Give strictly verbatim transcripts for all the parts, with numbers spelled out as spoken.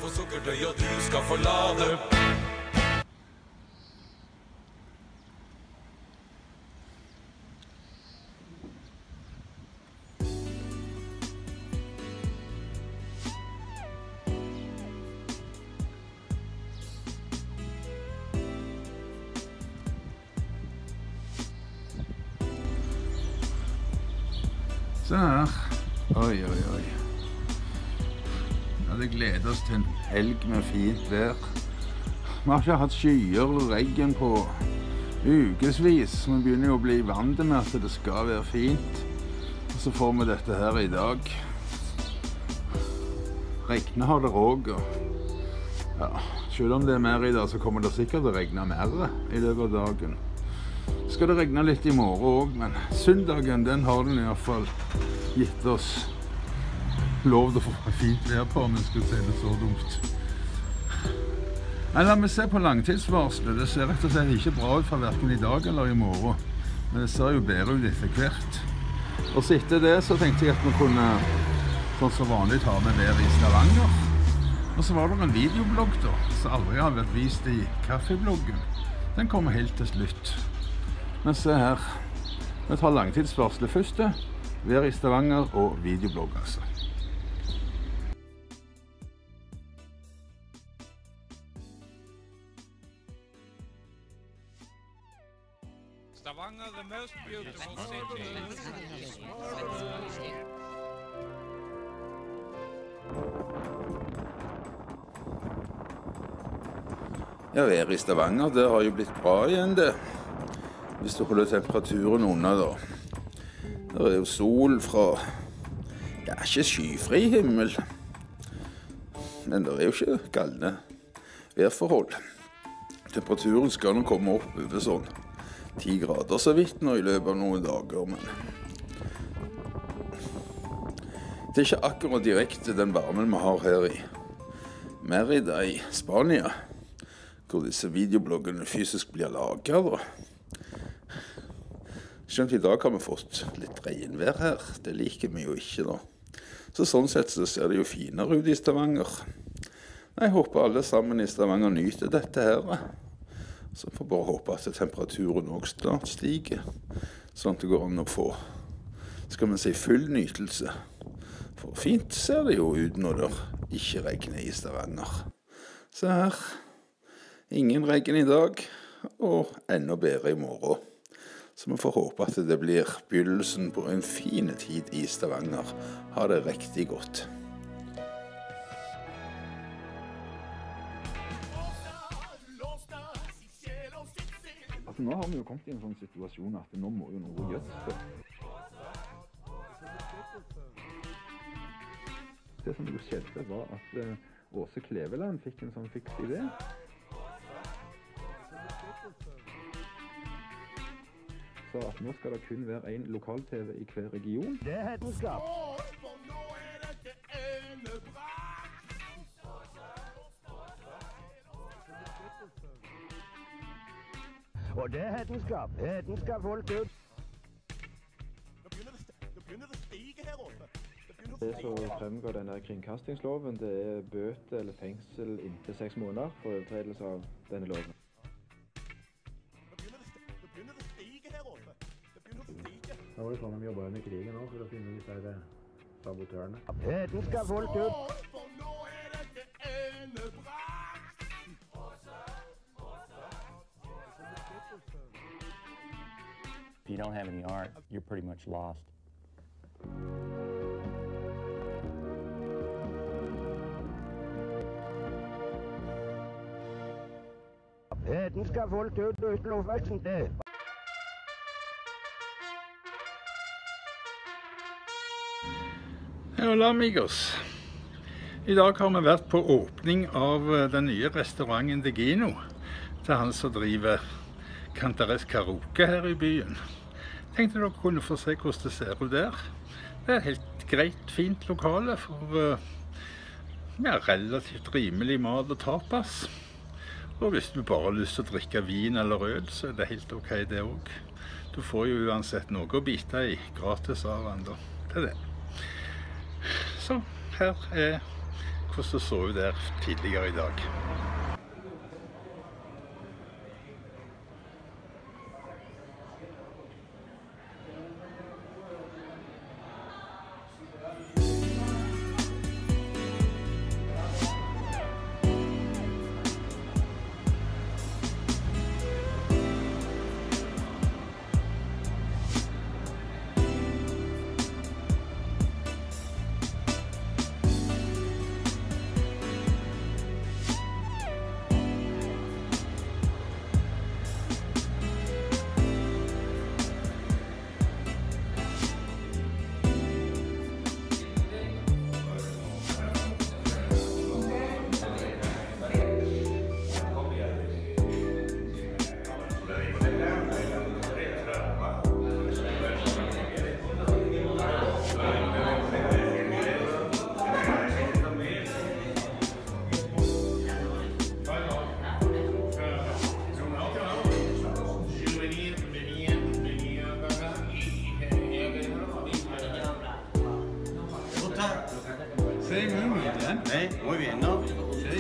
på sukkerdøy, og du skal forlate. Se her. Oi, oi, oi. Vi hadde gledet oss til en helg med fint vær. Vi har ikke hatt skyer og regn på ukesvis. Vi begynner jo å bli vant med at det skal være fint. Og så får vi dette her i dag. Regnet har det også. Ja, selv om det er mer i dag, så kommer det sikkert å regne mer i løpet av dagen. Skal det regne litt i morgen også, men søndagen, den har den i hvert fall gitt oss lov til å få fint vær på, om vi skulle si det så dumt. Men la meg se på langtidsvarslet. Det ser rett og slett ikke bra ut for hverken i dag eller i morgen. Men det ser jo bedre ut etter hvert. Og så etter det så tenkte jeg at vi kunne, sånn som vanlig, ta med vær i Stavanger. Og så var det en videoblogg da, som aldri har vært vist i kaffebloggen. Den kommer helt til slutt. Men se her, vi tar langtidsvarslet først, vær i Stavanger og videoblogg altså. Stavanger, the most beautiful city. Ja, vær i Stavanger, det har jo blitt bra igjen det. Hvis du holder temperaturen under da. Det er jo sol fra, ja, ikke skyfri himmel, men det er jo ikke galne værforhold. Temperaturen skal nå komme opp over sånn ti grader så vidt nå i løpet av noen dager, men det er ikke akkurat direkte den varmen vi har her i Mérida i Spania, hvor disse videobloggene fysisk blir laget da. Skjønt i dag har vi fått litt regnvær her, det liker vi jo ikke da. Så sånn sett så ser det jo finere ut i Stavanger. Jeg håper alle sammen i Stavanger nyter dette her. Så får bare håpe at temperaturen også snart stiger, sånn at det går an å få, skal man si, full nytelse. For fint ser det jo ut når det ikke regner i Stavanger. Så her, ingen regn i dag, og enda bedre i morgen. Så vi får håpe at det blir begynnelsen på en fin tid i Stavanger. Ha det riktig godt. Altså, nå har vi jo kommet i en sånn situasjon at nå må jo noe gjøres det. Det som jo skjedde var at uh, Åse Kleveland fikk en sånn fiks idé. At nå skal det kun være en lokal-tv i hver region. Det er hetenskap. Og det er hetenskap. Hetenskap folk ut. Det begynner å stige her oppe. Det som fremgår denne kringkastingsloven, det er bøte eller fengsel inntil seks måneder for overtredelse av denne loven. Da var det sånn de jobbet under krigen også, for å finne disse her sabotørene. Hetenskap folk ut. For nå er dette endebrakt. If you don't have any art, you're pretty much lost. Hetenskap folk ut uten oppveksten til. Hola amigos. I dag har vi vært på åpning av den nye restauranten Degino til han som driver Cantares Karaoke her i byen. Tenkte dere kunne få se hvordan det ser ut der. Det er et helt greit, fint lokale for ja, relativt rimelig mat og tapas. Og hvis du bare har lyst til å drikke vin eller øl, så er det helt ok det også. Du får jo uansett noe å bite i gratis av han da, til det. Så her er hvordan det så ut der tidligere i dag. Sí, muy bien, ¿eh? Muy bien, ¿no? Sí.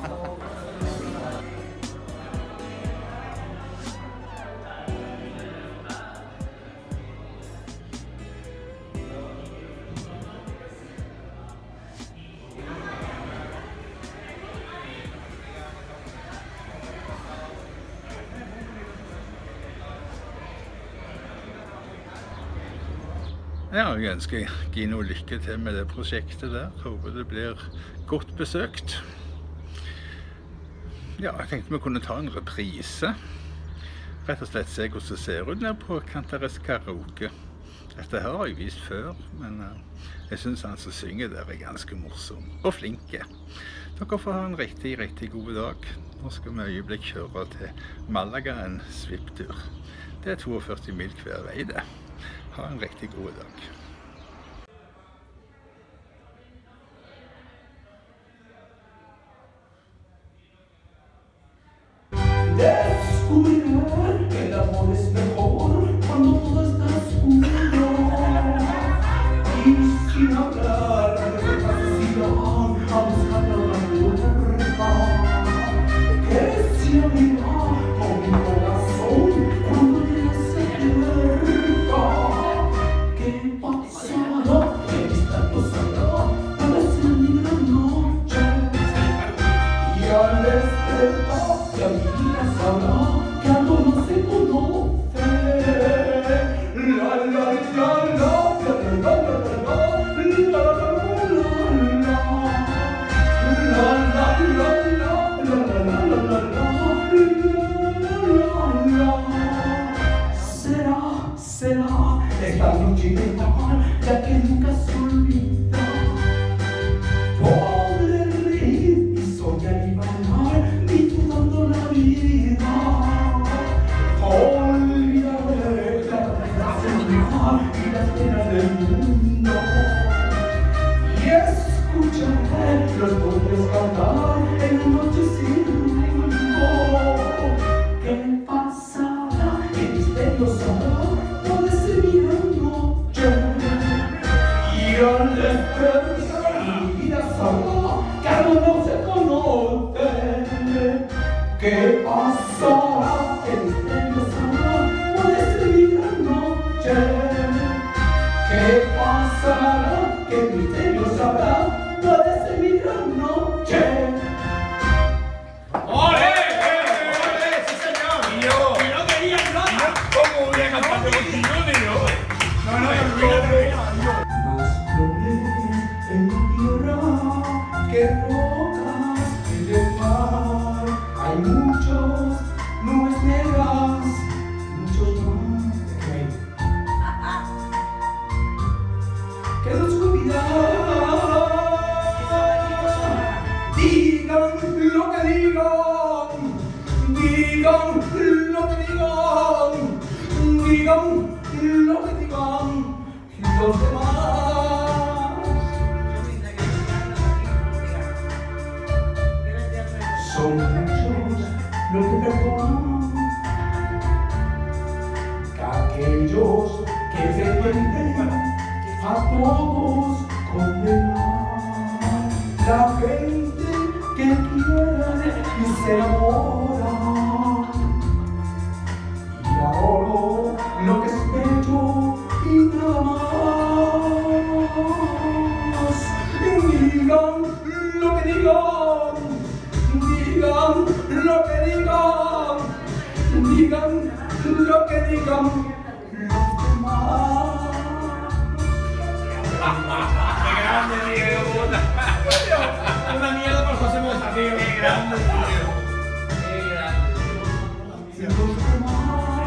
Ja, jeg ønsker Gino lykke til med det prosjektet der. Håper det blir godt besøkt. Ja, jeg tenkte vi kunne ta en reprise. Rett og slett se hvordan det ser ut nede på Kantares Karaoke. Dette her har jeg vist før, men jeg synes han som synger der er ganske morsom og flinke. Dere får ha en riktig, riktig god dag. Nå skal vi øyeblikk kjøre til Malaga en svipptur. Det er førti mil hver vei det. Ha en riktig god dag. Descubrirá que el amor es mejor cuando todo está oscuro y sin hablar de pasión a buscar la puerta que se abrirá con mi corazón cuando ella se acerca. ¿Qué pasará? ¿Qué misterio sabrá? Parece mi gran noche y al despertar la vida sabrá que algo no se conoce. La la la la la la la será, será esta noche ideal, ya que nunca se olvida. Podré reír y soñar y bailar, disfrutando la vida. Olvidaré la tristeza y las penas del mundo y escucharé los pollos cantar en la noche sin rumbo. ¿Qué pasará? ¿Qué misterio sabrá? Puede ser mi gran noche y al despertar mi vida sabrá que algo no se conoce. ¿Qué pasará? ¿Qué misterio sabrá? Puede ser mi gran noche. ¿Qué pasará? ¿Qué misterio sabrá? Puede ser mi gran noche. ¡Ole! ¡Ole! ¡Sí, señor! ¡Y yo! ¡Y no quería nada! ¿Cómo voy a cantar contigo, tío? No, no, no, Más flores en la tierra que rocas en el mar. Hay muchos nubes negras, muchos más. ¡Qué oscuridad! Digan lo que digan, digan lo que digan, digan lo que digan los demás. Son muchos los que perdonan, que aquellos que se permiten a todos condenar. La gente que quieren y se enamoran. Y adoro lo que es bello y nada más. Digan lo que digan, digan lo que digan, digan lo que digan los demás. ¡Qué grande, Diego! Una mierda por José Mota, tío. ¡Qué grande, tío! ¡Qué grande! Los demás.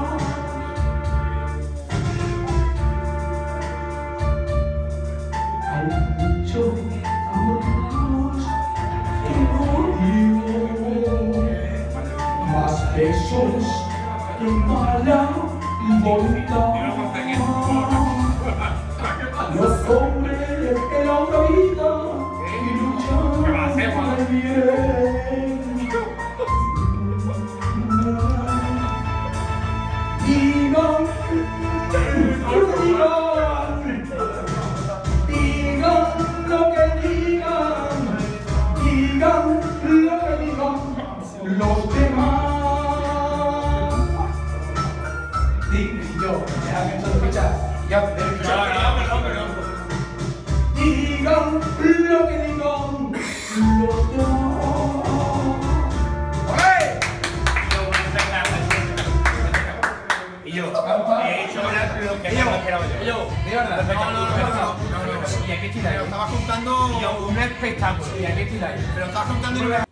Hay mucho amor que no digo, más besos que mala voluntad. Los hombres que la otra vida y luchan por el bien. Digan lo que digan, digan lo que digan, digan lo que digan los demás. Digo yo, ya me he hecho de fichas, ya me he hecho de fichas. Digan lo que digan los demás. ¡Olé! Y yo, he hecho lo que no esperaba yo. Yo, de verdad. No, no, no, no. Y aquí estoy ahí. Pero estaba contando un espectáculo. Y aquí estoy ahí. Pero estaba contando